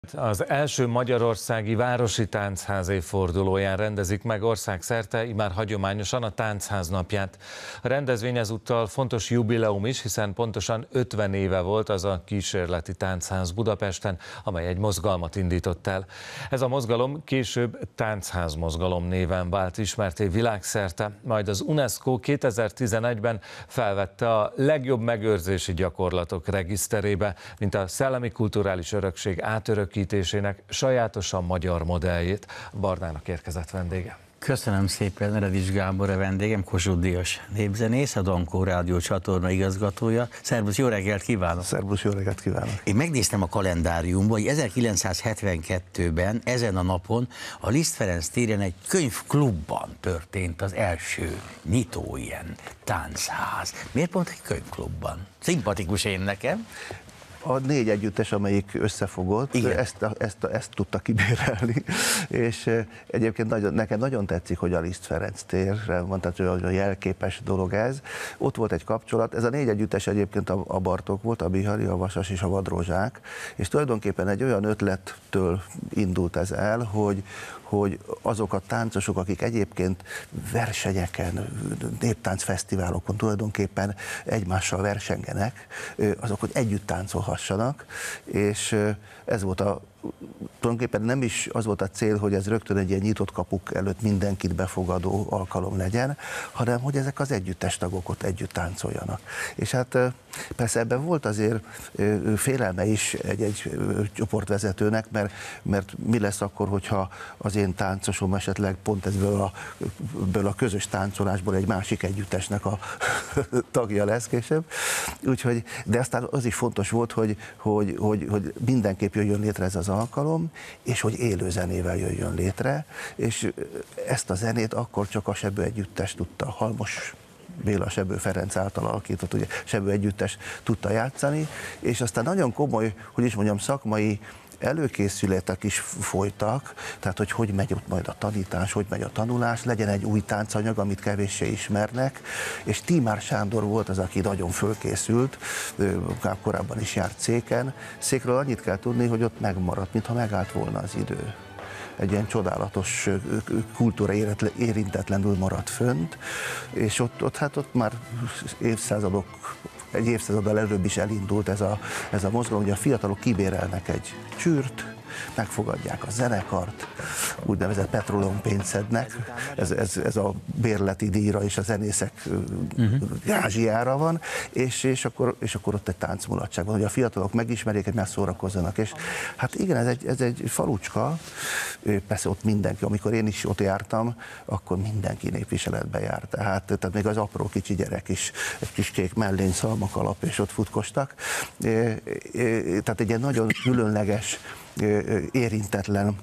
Az első magyarországi városi táncház évfordulóján rendezik meg országszerte, immár hagyományosan a Táncház napját. A rendezvény ezúttal fontos jubileum is, hiszen pontosan 50 éve volt az a kísérleti táncház Budapesten, amely egy mozgalmat indított el. Ez a mozgalom később Táncház mozgalom néven vált ismertté világszerte, majd az UNESCO 2011-ben felvette a legjobb megőrzési gyakorlatok regiszterébe, mint a szellemi kulturális örökség átörökítésének sajátosan magyar modelljét. Barnának érkezett vendége. Köszönöm szépen, Redics Gábor a vendégem, Kossuth Díjas népzenész, a Dankó Rádió csatorna igazgatója. Szervusz, jó reggelt kívánok! Szervusz, jó reggelt kívánok! Én megnéztem a kalendáriumban, hogy 1972-ben ezen a napon a Liszt Ferenc téren egy könyvklubban történt az első nyitó ilyen táncház. Miért pont egy könyvklubban? Szimpatikus én nekem. A 4 együttes, amelyik összefogott, ezt tudta kibérelni, és egyébként nekem nagyon tetszik, hogy a Liszt Ferenc térre van, tehát a jelképes dolog ez. Ott volt egy kapcsolat, ez a 4 együttes egyébként a Bartók volt, a Bihari, a Vasas és a Vadrózsák, és tulajdonképpen egy olyan ötlettől indult ez el, hogy azok a táncosok, akik egyébként versenyeken, néptáncfesztiválokon tulajdonképpen egymással versengenek, azok hogy együtt táncolhassanak, és ez volt tulajdonképpen nem is az volt a cél, hogy ez rögtön egy ilyen nyitott kapuk előtt mindenkit befogadó alkalom legyen, hanem hogy ezek az együttes tagok ott együtt táncoljanak. És hát persze ebben volt azért félelme is egy csoportvezetőnek, mert mi lesz akkor, hogyha az én táncosom esetleg pont ebből a közös táncolásból egy másik együttesnek a tagja lesz később. Úgyhogy, de aztán az is fontos volt, hogy mindenképp jöjjön létre ez az alkalom, és hogy élő zenével jöjjön létre, és ezt a zenét akkor csak a Sebő együttes tudta, Halmos Béla Sebő Ferenc által alakított, ugye Sebő együttes tudta játszani, és aztán nagyon komoly, hogy is mondjam, szakmai előkészületek is folytak, tehát hogy megy ott majd a tanítás, hogy megy a tanulás, legyen egy új táncanyag, amit kevéssé ismernek, és Tímár Sándor volt az, aki nagyon fölkészült, korábban is járt Széken. Székről annyit kell tudni, hogy ott megmaradt, mintha megállt volna az idő. Egy ilyen csodálatos kultúra érintetlenül maradt fönt, és ott már egy évszázaddal előbb is elindult ez a mozgalom, hogy a fiatalok kibérelnek egy csűrt, megfogadják a zenekart, úgynevezett petróleum-pénzt szednek, ez a bérleti díjra és a zenészek gázsiára van, és akkor ott egy táncmulatság van, hogy a fiatalok megismerjék, hogy megszórakozzanak, és hát igen, ez egy falucska, persze ott mindenki, amikor én is ott jártam, akkor mindenki népviseletbe járt, tehát még az apró kicsi gyerek is, egy kis kék mellény szalmakalap, és ott futkostak, tehát egy ilyen nagyon különleges, érintetlen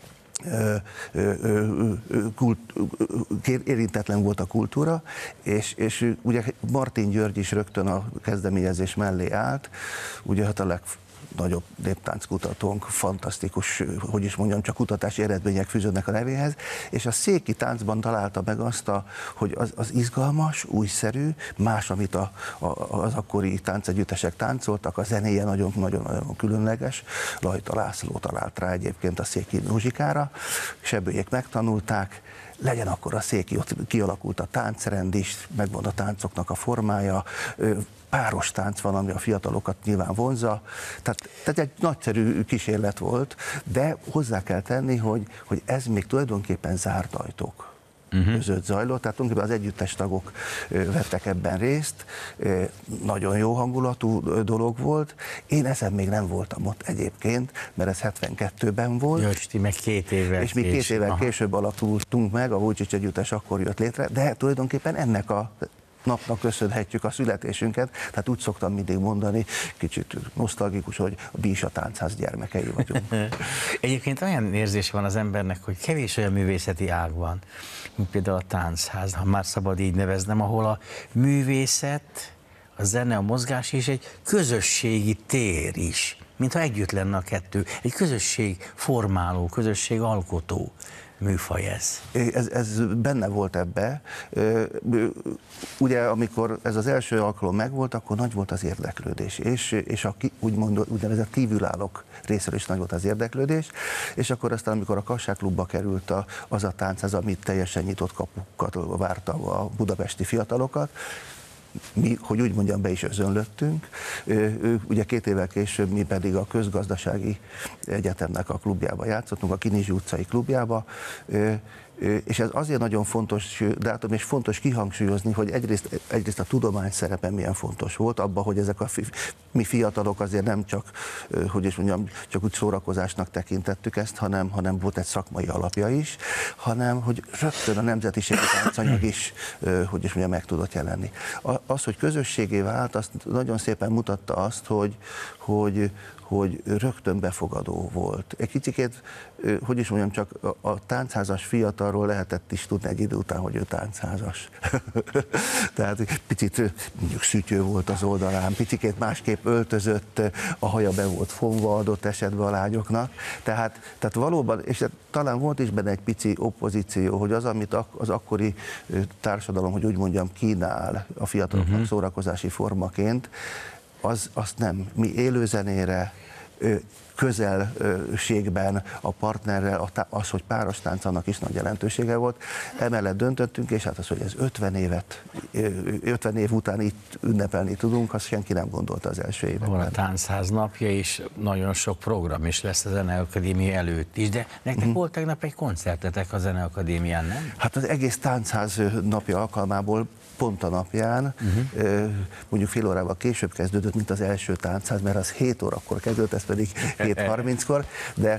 volt a kultúra, és ugye Martin György is rögtön a kezdeményezés mellé állt, ugye hát a legnagyobb néptánckutatónk, fantasztikus, hogy is mondjam, csak kutatási eredmények fűződnek a nevéhez, és a széki táncban találta meg azt, hogy az izgalmas, újszerű, más, amit az akkori táncegyüttesek táncoltak, a zenéje nagyon-nagyon különleges. Lajta László talált rá egyébként a széki muzsikára, Sebőjék megtanulták, legyen akkor a széki, ott kialakult a táncrend is, megvan a táncoknak a formája, páros tánc van, ami a fiatalokat nyilván vonzza, tehát egy nagyszerű kísérlet volt, de hozzá kell tenni, hogy ez még tulajdonképpen zárt ajtók között zajlott, tehát tulajdonképpen az együttes tagok vettek ebben részt, nagyon jó hangulatú dolog volt, én ezen még nem voltam ott egyébként, mert ez 72-ben volt. Jösti, meg 2 évvel és mi 2 évvel később alakultunk meg, a Vujcsics együttes akkor jött létre, de tulajdonképpen ennek a napnak köszönhetjük a születésünket, tehát úgy szoktam mindig mondani, kicsit nosztalgikus, hogy a Bísa Táncház gyermekei vagyunk. Egyébként olyan érzés van az embernek, hogy kevés olyan művészeti ág van, mint például a táncház, ha már szabad így neveznem, ahol a művészet, a zene, a mozgás és egy közösségi tér is, mintha együtt lenne a kettő, egy közösség formáló, közösség alkotó. műfaj ez. Ez benne volt ebbe. Ugye, amikor ez az első alkalom megvolt, akkor nagy volt az érdeklődés, és úgynevezett kívülállók részéről is nagy volt az érdeklődés, és akkor aztán, amikor a Kassák Klubba került az a táncház, amit teljesen nyitott kapukat várta a budapesti fiatalokat, mi, hogy úgy mondjam, be is özönlöttünk. Ugye 2 évvel később mi pedig a Közgazdasági Egyetemnek a klubjába játszottunk, a Kinizsi utcai klubjába, és ez azért nagyon fontos dátum, és fontos kihangsúlyozni, hogy egyrészt a tudomány szerepe milyen fontos volt abban, hogy ezek mi fiatalok azért nem csak, hogy is mondjam, csak úgy szórakozásnak tekintettük ezt, hanem volt egy szakmai alapja is, hanem hogy rögtön a nemzetiségi táncanyag is, hogy is mondjam, meg tudott jelenni. Az, hogy közösségé vált, azt nagyon szépen mutatta azt, hogy rögtön befogadó volt. Egy kicsikét, hogy is mondjam, csak a táncházas fiatalról lehetett is tudni egy idő után, hogy ő táncházas. Tehát picit mondjuk szütyő volt az oldalán, picikét másképp öltözött, a haja be volt fonva adott esetben a lányoknak. Tehát valóban, és talán volt is benne egy pici oppozíció, hogy az, amit az akkori társadalom, hogy úgy mondjam, kínál a fiataloknak szórakozási formaként, azt nem. Mi élőzenére, közelségben a partnerrel, az, hogy páros tánc, annak is nagy jelentősége volt. Emellett döntöttünk, és hát az, hogy ez 50 év után itt ünnepelni tudunk, azt senki nem gondolta az első években. Van a Táncház napja, és nagyon sok program is lesz a Zeneakadémia előtt is, de nektek volt tegnap egy koncertetek a Zeneakadémián, nem? Hát az egész Táncház napja alkalmából pont a napján, mondjuk fél órával később kezdődött, mint az első táncház, mert az 7 órakor kezdődött, ez pedig 7:30-kor, de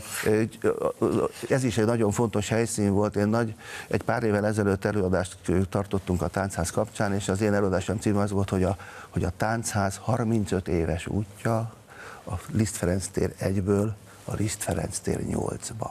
ez is egy nagyon fontos helyszín volt. Egy pár évvel ezelőtt előadást tartottunk a táncház kapcsán, és az én előadásom címe az volt, hogy a táncház 35 éves útja a Liszt Ferenc tér 1-ből a Liszt Ferenc tér 8-ba.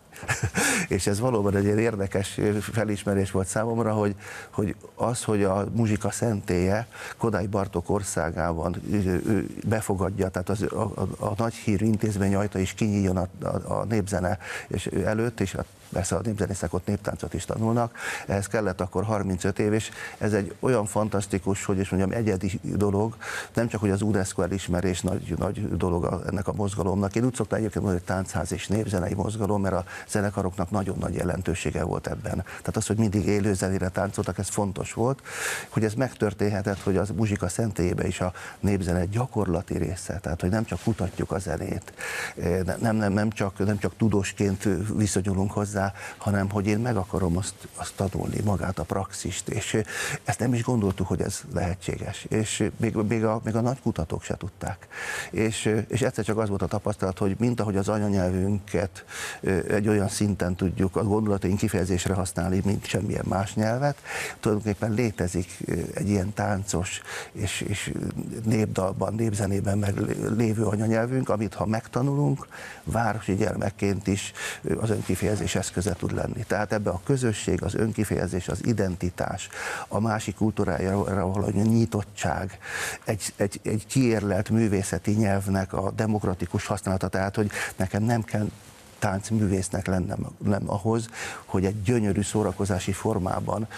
És ez valóban egy ilyen érdekes felismerés volt számomra, hogy a muzsika szentélye Kodály Bartók országában befogadja, tehát a nagy hírű intézmény ajta is kinyíljon a népzene előtt, és persze a népzenészek ott néptáncot is tanulnak, ehhez kellett akkor 35 év, és ez egy olyan fantasztikus, hogy is mondjam, egyedi dolog, nem csak, hogy az UNESCO elismerés nagy dolog ennek a mozgalomnak. Én úgy szoktam egyébként mondani, hogy táncház és népzenei mozgalom, mert a zenekaroknak nagyon nagy jelentősége volt ebben. Tehát az, hogy mindig élő zenére táncoltak, ez fontos volt, hogy ez megtörténhetett, hogy az muzsika szentélyébe is a népzene egy gyakorlati része, tehát hogy nem csak kutatjuk a zenét, nem csak tudósként viszonyulunk hozzá, hanem hogy én meg akarom azt tanulni, magát a praxist, és ezt nem is gondoltuk, hogy ez lehetséges, és még a nagy kutatók se tudták. És egyszer csak az volt a tapasztalat, hogy mint ahogy az anyanyelvünket egy olyan szinten tudjuk a gondolataink kifejezésre használni, mint semmilyen más nyelvet, tulajdonképpen létezik egy ilyen táncos és népdalban, népzenében meglévő anyanyelvünk, amit ha megtanulunk, városi gyermekként is az önkifejezés eszköze tud lenni. Tehát ebbe a közösség, az önkifejezés, az identitás, a másik kultúrájára való nyitottság, egy kiérlelt művészeti nyelvnek a demokratikus használata, tehát hogy nekem nem kell táncművésznek lennem ahhoz, hogy egy gyönyörű szórakozási formában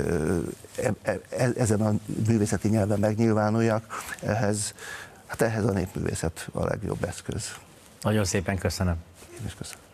ezen a művészeti nyelven megnyilvánuljak, ehhez a népművészet a legjobb eszköz. Nagyon szépen köszönöm. Én is köszönöm.